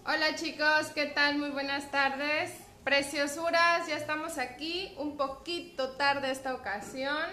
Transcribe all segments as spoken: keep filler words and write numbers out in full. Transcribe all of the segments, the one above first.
Hola chicos, ¿qué tal? Muy buenas tardes. Preciosuras, ya estamos aquí, un poquito tarde esta ocasión.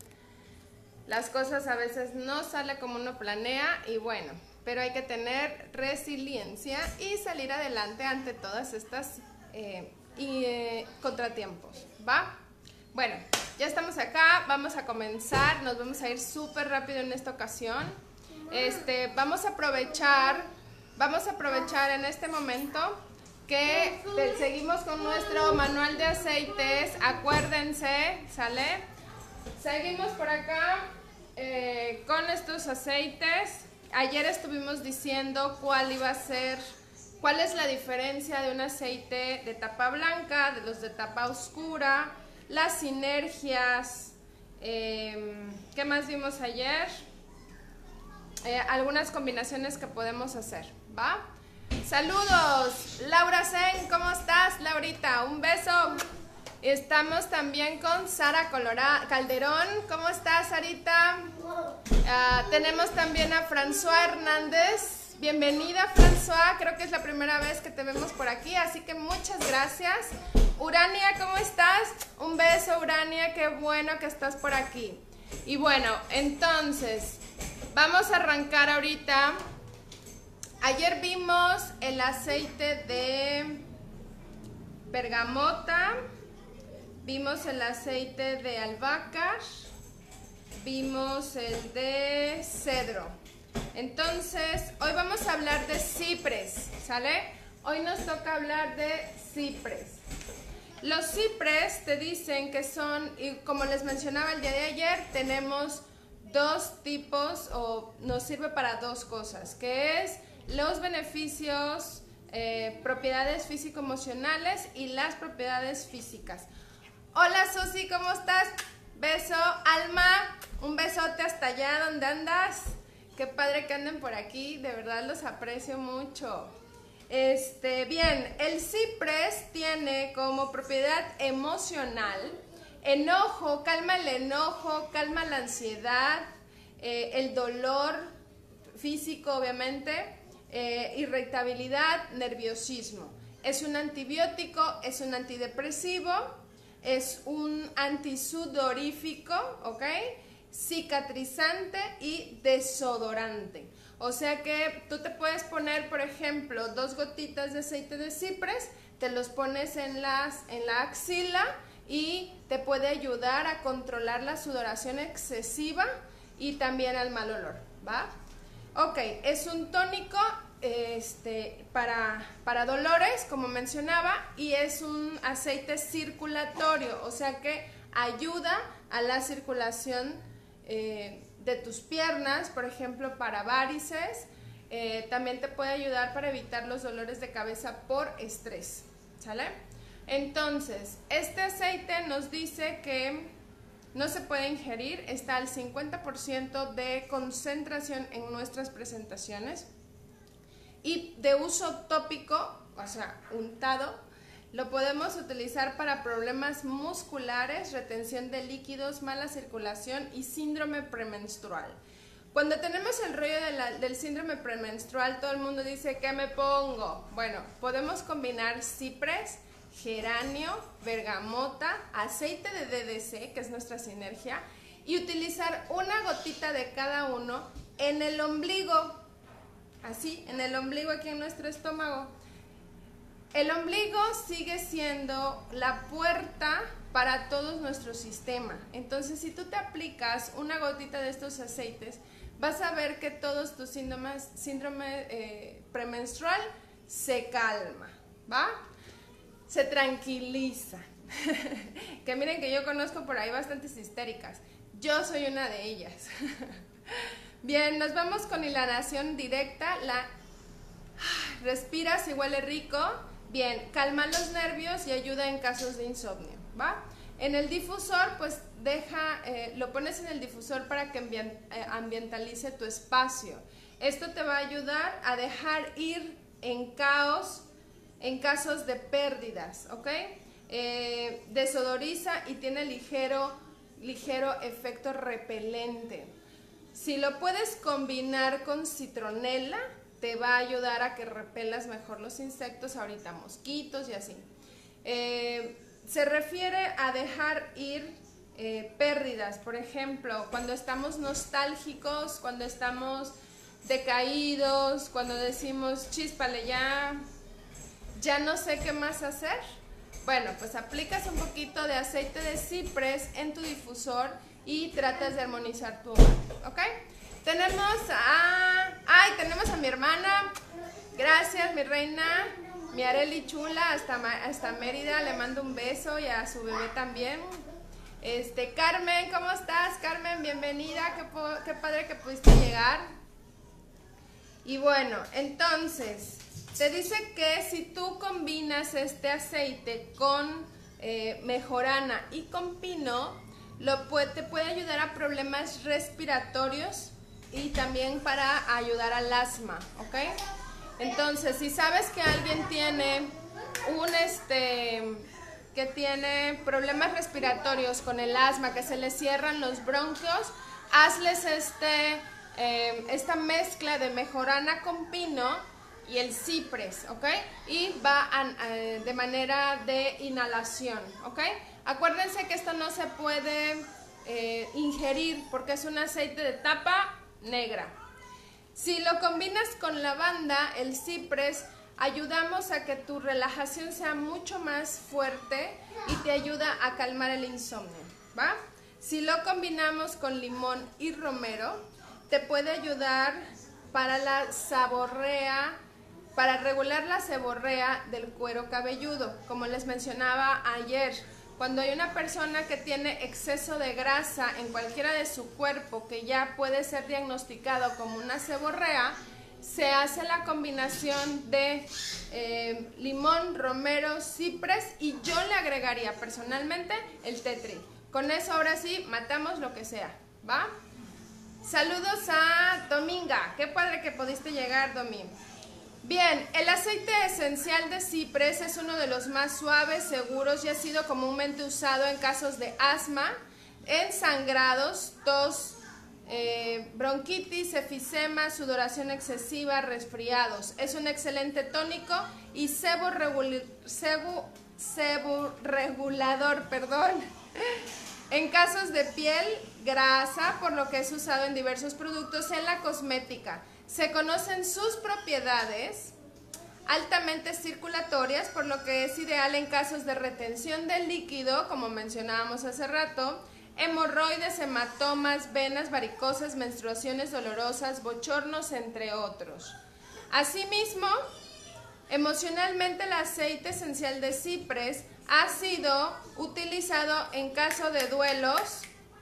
Las cosas a veces no salen como uno planea y bueno, pero hay que tener resiliencia y salir adelante ante todas estas eh, y, eh, contratiempos, ¿va? Bueno, ya estamos acá, vamos a comenzar, nos vamos a ir súper rápido en esta ocasión. Este, vamos a aprovechar, vamos a aprovechar en este momento que seguimos con nuestro manual de aceites. Acuérdense, ¿sale? Seguimos por acá eh, con estos aceites. Ayer estuvimos diciendo cuál iba a ser, cuál es la diferencia de un aceite de tapa blanca, de los de tapa oscura, las sinergias, eh, ¿qué más vimos ayer? Eh, algunas combinaciones que podemos hacer, ¿va? Saludos, Laura Sen, ¿cómo estás, Laurita? Un beso. Estamos también con Sara Colora Calderón, ¿cómo estás, Sarita? Uh, tenemos también a François Hernández. Bienvenida, François, creo que es la primera vez que te vemos por aquí, así que muchas gracias. Urania, ¿cómo estás? Un beso, Urania, qué bueno que estás por aquí. Y bueno, entonces, vamos a arrancar ahorita. Ayer vimos el aceite de bergamota, vimos el aceite de albahaca, vimos el de cedro. Entonces, hoy vamos a hablar de cipres, ¿sale? Hoy nos toca hablar de cipres. Los cipres te dicen que son, y como les mencionaba el día de ayer, tenemos dos tipos, o nos sirve para dos cosas, que es los beneficios, eh, propiedades físico-emocionales y las propiedades físicas. Hola Susi, ¿cómo estás? Beso, Alma, un besote hasta allá donde andas. Qué padre que anden por aquí, de verdad los aprecio mucho. Este, bien, el cipres tiene como propiedad emocional enojo, calma el enojo, calma la ansiedad, eh, el dolor físico obviamente, eh, irritabilidad, nerviosismo. Es un antibiótico, es un antidepresivo, es un antisudorífico, ¿ok? Cicatrizante y desodorante. O sea que tú te puedes poner, por ejemplo, dos gotitas de aceite de cipres, te los pones en, las, en la axila y te puede ayudar a controlar la sudoración excesiva y también al mal olor, ¿va? Ok, es un tónico este, para, para dolores, como mencionaba, y es un aceite circulatorio, o sea que ayuda a la circulación eh, de tus piernas, por ejemplo, para varices. Eh, también te puede ayudar para evitar los dolores de cabeza por estrés, ¿sale? Entonces, este aceite nos dice que no se puede ingerir, está al cincuenta por ciento de concentración en nuestras presentaciones y de uso tópico, o sea, untado, lo podemos utilizar para problemas musculares, retención de líquidos, mala circulación y síndrome premenstrual. Cuando tenemos el rollo de la, del síndrome premenstrual, todo el mundo dice, ¿qué me pongo? Bueno, podemos combinar cipres, geranio, bergamota, aceite de D D C, que es nuestra sinergia, y utilizar una gotita de cada uno en el ombligo, así, en el ombligo aquí en nuestro estómago. El ombligo sigue siendo la puerta para todo nuestro sistema. Entonces, si tú te aplicas una gotita de estos aceites, vas a ver que todos tus síntomas, síndrome eh, premenstrual se calma, ¿va? Se tranquiliza. Que miren que yo conozco por ahí bastantes histéricas. Yo soy una de ellas. Bien, nos vamos con inhalación directa. La respiras y huele rico. Bien, calma los nervios y ayuda en casos de insomnio, ¿va? En el difusor, pues deja, eh, lo pones en el difusor para que ambient, eh, ambientalice tu espacio. Esto te va a ayudar a dejar ir en caos en casos de pérdidas, ¿ok? Eh, desodoriza y tiene ligero, ligero efecto repelente. Si lo puedes combinar con citronela, te va a ayudar a que repelas mejor los insectos, ahorita mosquitos y así. Eh, se refiere a dejar ir eh, pérdidas, por ejemplo, cuando estamos nostálgicos, cuando estamos decaídos, cuando decimos, chíspale, ya, ya no sé qué más hacer. Bueno, pues aplicas un poquito de aceite de ciprés en tu difusor y tratas de armonizar tu hogar, ¿ok? Tenemos a... ¡Ay! Tenemos a mi hermana. Gracias, mi reina. Mi Areli chula, hasta, hasta Mérida. Le mando un beso y a su bebé también. Este, Carmen, ¿cómo estás? Carmen, bienvenida. Qué, qué padre que pudiste llegar. Y bueno, entonces, te dice que si tú combinas este aceite con eh, mejorana y con pino, lo puede, te puede ayudar a problemas respiratorios y también para ayudar al asma, ¿ok? Entonces, si sabes que alguien tiene un, este, que tiene problemas respiratorios con el asma, que se le cierran los bronquios, hazles este, eh, esta mezcla de mejorana con pino y el ciprés, ¿ok? Y va a, a, de manera de inhalación, ¿ok? Acuérdense que esto no se puede eh, ingerir porque es un aceite de tapa negra. Si lo combinas con lavanda, el ciprés, ayudamos a que tu relajación sea mucho más fuerte y te ayuda a calmar el insomnio, ¿va? Si lo combinamos con limón y romero, te puede ayudar para la seborrea, para regular la seborrea del cuero cabelludo, como les mencionaba ayer. Cuando hay una persona que tiene exceso de grasa en cualquiera de su cuerpo, que ya puede ser diagnosticado como una seborrea, se hace la combinación de eh, limón, romero, ciprés y yo le agregaría personalmente el té tree. Con eso ahora sí matamos lo que sea, ¿va? Saludos a Dominga, qué padre que pudiste llegar, Domi. Bien, el aceite esencial de ciprés es uno de los más suaves, seguros y ha sido comúnmente usado en casos de asma, en sangrados, tos, eh, bronquitis, efisema, sudoración excesiva, resfriados. Es un excelente tónico y seborregul- sebo- seborregulador, perdón, en casos de piel grasa, por lo que es usado en diversos productos en la cosmética. Se conocen sus propiedades altamente circulatorias, por lo que es ideal en casos de retención del líquido, como mencionábamos hace rato, hemorroides, hematomas, venas varicosas, menstruaciones dolorosas, bochornos, entre otros. Asimismo, emocionalmente el aceite esencial de ciprés ha sido utilizado en caso de duelos,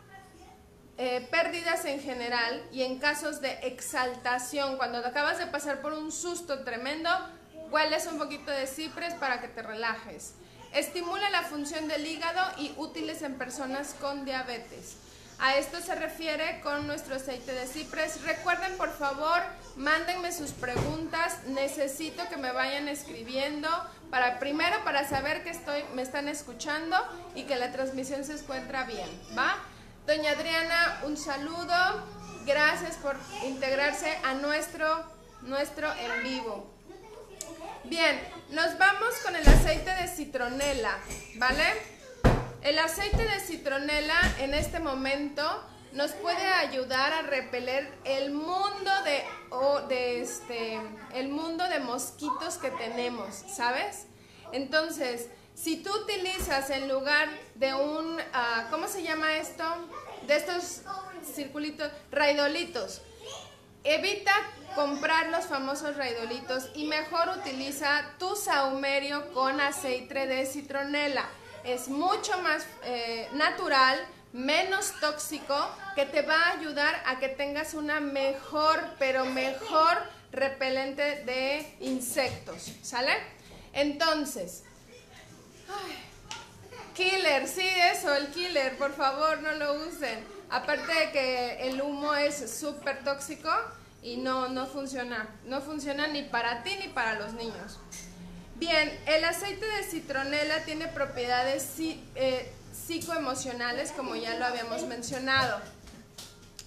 Eh, pérdidas en general y en casos de exaltación. Cuando te acabas de pasar por un susto tremendo, hueles un poquito de ciprés para que te relajes. Estimula la función del hígado y útiles en personas con diabetes. A esto se refiere con nuestro aceite de ciprés. Recuerden, por favor, mándenme sus preguntas. Necesito que me vayan escribiendo para primero para saber que estoy, me están escuchando y que la transmisión se encuentra bien, ¿va? Doña Adriana, un saludo. Gracias por integrarse a nuestro, nuestro en vivo. Bien, nos vamos con el aceite de citronela, ¿vale? El aceite de citronela en este momento nos puede ayudar a repeler el mundo de, oh, de este, el mundo de mosquitos que tenemos, ¿sabes? Entonces, si tú utilizas en lugar de un, uh, ¿cómo se llama esto? De estos circulitos, raidolitos. Evita comprar los famosos raidolitos y mejor utiliza tu saumerio con aceite de citronela. Es mucho más eh, natural, menos tóxico, que te va a ayudar a que tengas una mejor, pero mejor repelente de insectos, ¿sale? Entonces, ay, killer, sí, eso, el killer, por favor, no lo usen. Aparte de que el humo es súper tóxico y no, no funciona. No funciona ni para ti ni para los niños. Bien, el aceite de citronela tiene propiedades eh, psicoemocionales, como ya lo habíamos mencionado.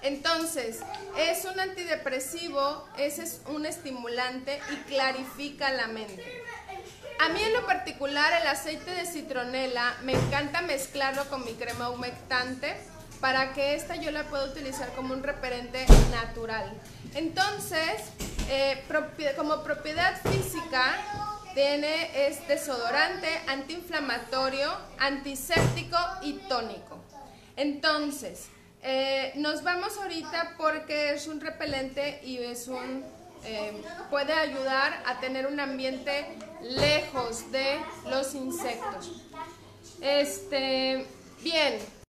Entonces, es un antidepresivo, ese es un estimulante y clarifica la mente. A mí en lo particular el aceite de citronela me encanta mezclarlo con mi crema humectante para que esta yo la pueda utilizar como un repelente natural. Entonces, eh, propi- como propiedad física, tiene es desodorante, antiinflamatorio, antiséptico y tónico. Entonces, eh, nos vamos ahorita porque es un repelente y es un eh, puede ayudar a tener un ambiente lejos de los insectos. Este, bien.